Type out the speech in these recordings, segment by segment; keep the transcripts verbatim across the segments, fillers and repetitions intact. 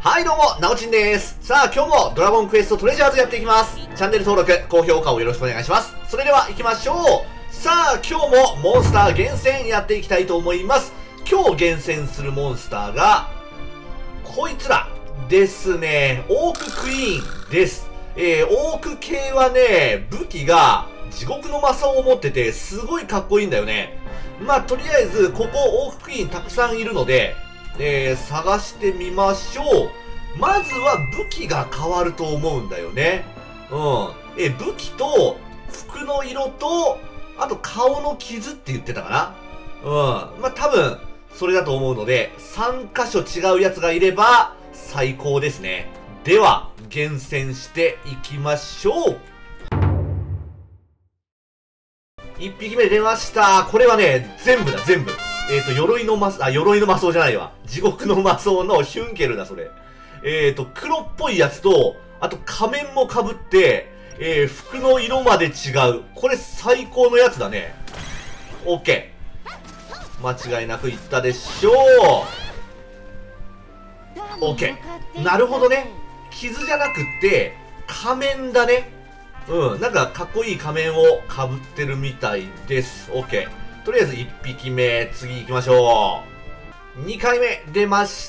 はいどうも、なおちんです。さあ、今日もドラゴンクエストトレジャーズやっていきます。チャンネル登録、高評価をよろしくお願いします。それでは行きましょう。さあ、今日もモンスター厳選やっていきたいと思います。今日厳選するモンスターが、こいつらですね。オーククイーンです。えー、オーク系はね、武器が地獄の魔装を持ってて、すごいかっこいいんだよね。まあ、とりあえず、ここオーククイーンたくさんいるので、えー、探してみましょう。まずは武器が変わると思うんだよね。うん。え、武器と、服の色と、あと顔の傷って言ってたかな。うん。まあ、多分、それだと思うので、さん箇所違うやつがいれば、最高ですね。では、厳選していきましょう。いっぴきめ出ました。これはね、全部だ、全部。えっと、鎧の魔、あ、鎧の魔装じゃないわ。地獄の魔装のヒュンケルだ、それ。えっと、黒っぽいやつと、あと仮面も被って、えー、服の色まで違う。これ最高のやつだね。オッケー。間違いなくいったでしょう。オッケー。なるほどね。傷じゃなくって、仮面だね。うん。なんかかっこいい仮面を被ってるみたいです。オッケー。とりあえずいっぴきめ、次行きましょう。にかいめ出ました。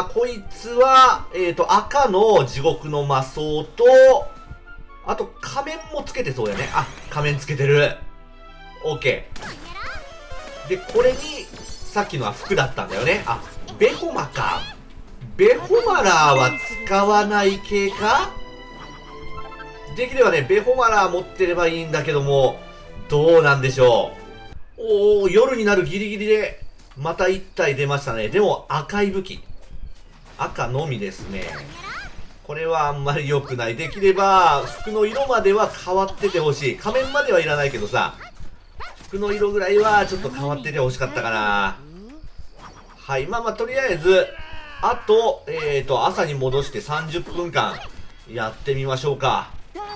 こいつは、えっと、赤の地獄の魔装と、あと仮面もつけてそうだよね。あ、仮面つけてる。オッケー。で、これに、さっきのは服だったんだよね。あ、ベホマか。ベホマラーは使わない系か？できればね、ベホマラー持ってればいいんだけども、どうなんでしょう。おー、夜になるギリギリで、またいったい出ましたね。でも赤い武器。赤のみですね。これはあんまり良くない。できれば、服の色までは変わっててほしい。仮面まではいらないけどさ、服の色ぐらいはちょっと変わっててほしかったかな。はい、まあまあ、とりあえず、あと、えーと、朝に戻してさんじゅっぷんかん、やってみましょうか。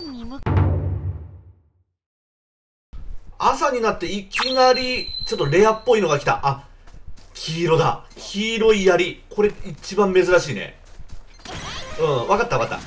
朝になっていきなり、ちょっとレアっぽいのが来た。あ、黄色だ。黄色い槍。これ一番珍しいね。うん、わかったわかった。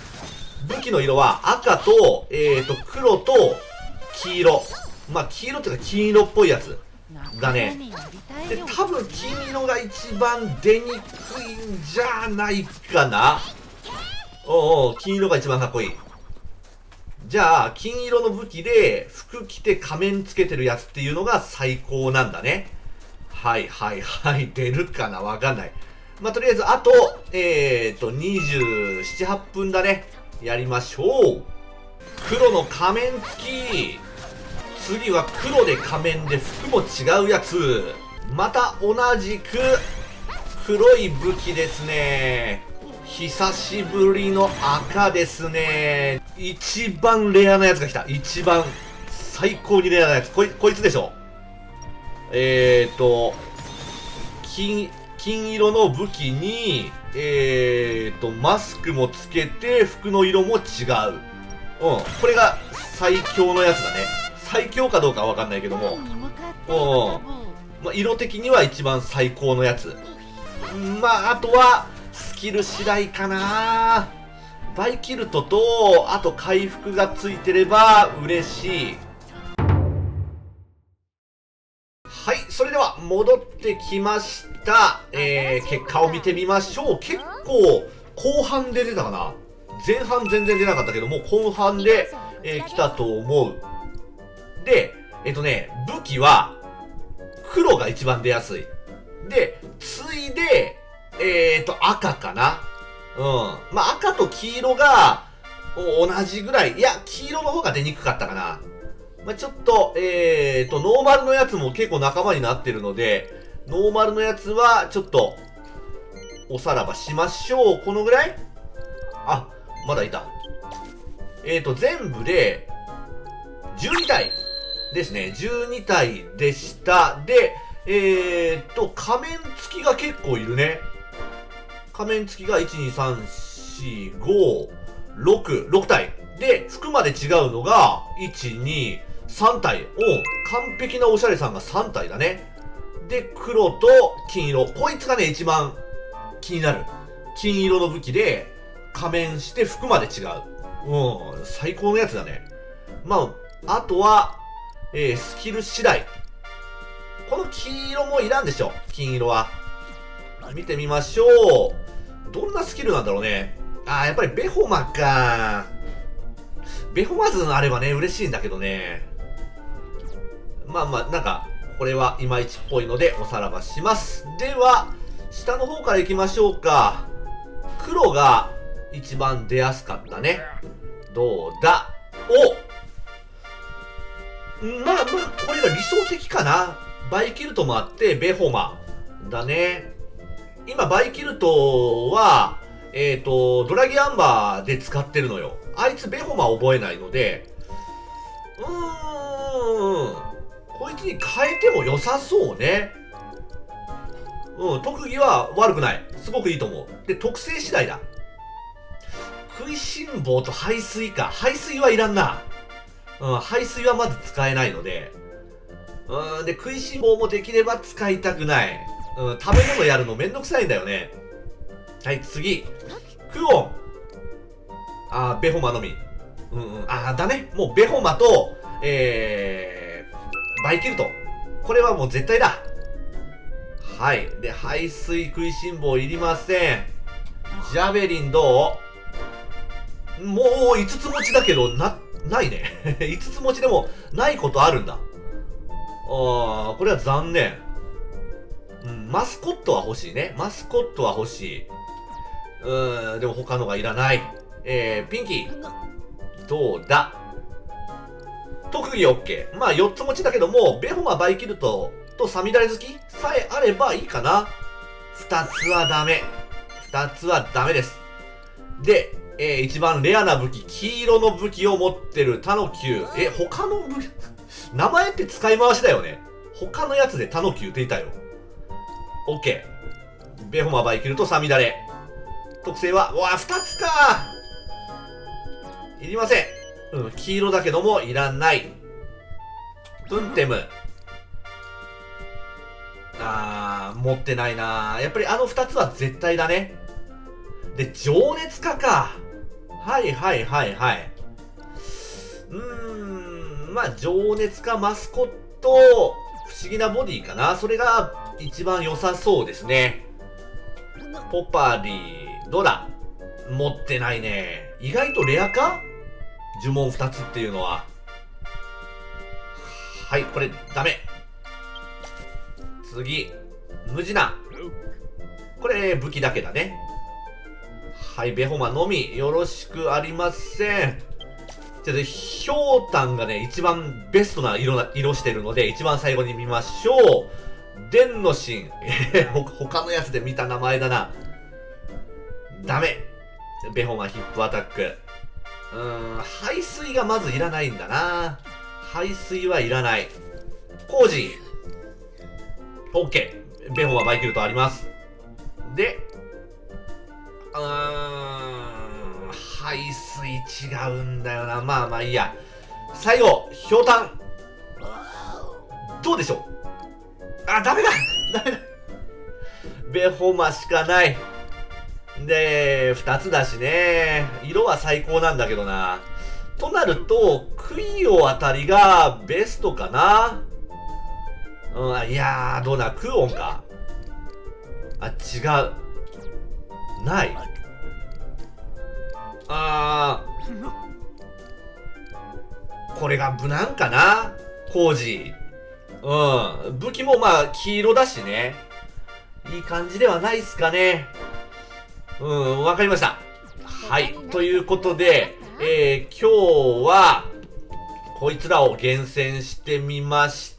武器の色は赤と、えーと、黒と黄色。まあ、黄色っていうか金色っぽいやつだね。で、多分金色が一番出にくいんじゃないかな。おうおう、金色が一番かっこいい。じゃあ、金色の武器で服着て仮面つけてるやつっていうのが最高なんだね。はいはいはい。出るかなわかんない。まあ、とりあえず、あと、えーと、にじゅうなな、はっぷんだね。やりましょう。黒の仮面付き。次は黒で仮面で服も違うやつ。また同じく黒い武器ですね。久しぶりの赤ですね。一番レアなやつが来た。一番最高にレアなやつ。こい、こいつでしょ。えーと、金、金色の武器に、えーと、マスクもつけて、服の色も違う。うん。これが最強のやつだね。最強かどうかはわかんないけども。うん。まあ、色的には一番最高のやつ。まあ、あとは、スキル次第かな。バイキルトと、あと回復がついてれば嬉しい。はい、それでは戻ってきました。えー、結果を見てみましょう。結構、後半で出たかな。前半全然出なかったけども、後半で、えー、来たと思う。で、えっとね、武器は、黒が一番出やすい。で、ついで、えーと、赤かな。うん。まあ、赤と黄色が、同じぐらい。いや、黄色の方が出にくかったかな。まあ、ちょっと、えーと、ノーマルのやつも結構仲間になってるので、ノーマルのやつは、ちょっと、おさらばしましょう。このぐらい？あ、まだいた。えーと、全部で、じゅうにたいですね。じゅうにたいでした。で、えーと、仮面付きが結構いるね。仮面付きがいち、に、さん、よん、ご、ろく、ろくたい。で、服まで違うのが、いち、に、さんたい。おう、完璧なおしゃれさんがさんたいだね。で、黒と金色。こいつがね、一番気になる。 金色の武器で仮面して服まで違う。うん、最高のやつだね。まあ、あとは、えー、スキル次第。この黄色もいらんでしょ、金色は。見てみましょう。どんなスキルなんだろうね。あー、やっぱりベホマか。ベホマズンあればね、嬉しいんだけどね。まあまあ、なんか、これはいまいちっぽいのでおさらばします。では、下の方から行きましょうか。黒が一番出やすかったね。どうだ。お、まあまあ、これが理想的かな。バイキルトもあって、ベホマだね。今、バイキルトは、えっと、ドラギアンバーで使ってるのよ。あいつベホマ覚えないので、うーん、こいつに変えても良さそうね。うん、特技は悪くない。すごくいいと思う。で、特性次第だ。食いしん坊と排水か。排水はいらんな。うん、排水はまず使えないので。うん、で、食いしん坊もできれば使いたくない。うん、食べ物やるのめんどくさいんだよね。はい、次。クオン。あー、ベホマのみ。うんうん。あー、だね。もうベホマと、えー、バイキルト。これはもう絶対だ。はい。で、排水食いしん坊いりません。ジャベリンどう？もういつつ持ちだけど、な、ないね。いつつ持ちでもないことあるんだ。あー、これは残念。うん、マスコットは欲しいね。マスコットは欲しい。うーん、でも他のがいらない。えー、ピンキー。どうだ？特技 OK。まあよっつ持ちだけども、ベホマ、バイキルトとサミダレ好きさえあればいいかな。ふたつはダメ。ふたつはダメです。で、えー、一番レアな武器、黄色の武器を持ってるタノキュー。え、他の武器、名前って使い回しだよね。他のやつでタノキューっていたよ。OK。ベホマ、バイキルト、サミダレ。特性は、うわ、ふたつかいりません。うん、黄色だけどもいらない。プンテム。あー、持ってないな。やっぱりあのふたつは絶対だね。で、情熱家か。はいはいはいはい。うーん、まあ、情熱家、マスコット、不思議なボディかな。それが一番良さそうですね。ポパリー、どうだ？持ってないね。意外とレアか？呪文ふたつっていうのは。はい、これ、ダメ。次。ムジナ。これ、武器だけだね。はい、ベホマのみ。よろしくありません。ちょっと、ひょうたんがね、一番ベストな色な、色してるので、一番最後に見ましょう。電の神。えー、他のやつで見た名前だな。ダメ。ベホマヒップアタック。うーん、排水がまずいらないんだな。排水はいらない。コージー。オッケー。ベホマバイキルトあります。で、うーん、排水違うんだよな。まあまあいいや。最後、ひょうたん。どうでしょう？あ、ダメだダメだベホマしかない。で、二つだしね。色は最高なんだけどな。となると、クイオあたりがベストかな。うん、いやー、どうだ、クオンか。あ、違う。ない。あー。これが無難かなコージー。うん。武器もまあ、黄色だしね。いい感じではないっすかね。うん、わかりました。はい。ということで、えー、今日は、こいつらを厳選してみました。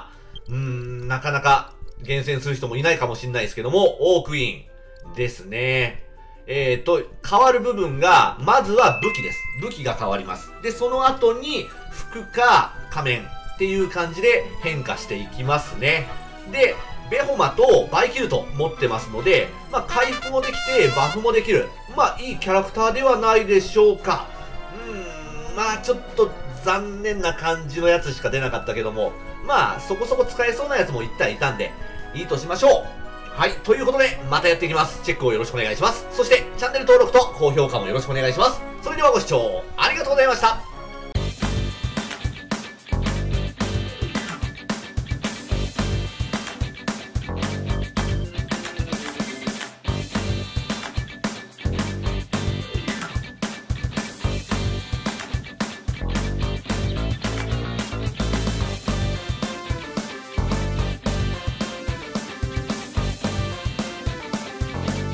うーん、なかなか厳選する人もいないかもしれないですけども、オークイーンですね。えーと、変わる部分が、まずは武器です。武器が変わります。で、その後に、服か仮面っていう感じで変化していきますね。で、ベホマとバイキルト持ってますので、まあ、回復もできて、バフもできる。まあ、いいキャラクターではないでしょうか。うーん、まあ、ちょっと残念な感じのやつしか出なかったけども、まあ、そこそこ使えそうなやつも一体いたんで、いいとしましょう。 はい。ということで、またやっていきます。チェックをよろしくお願いします。そして、チャンネル登録と高評価もよろしくお願いします。それではご視聴ありがとうございました。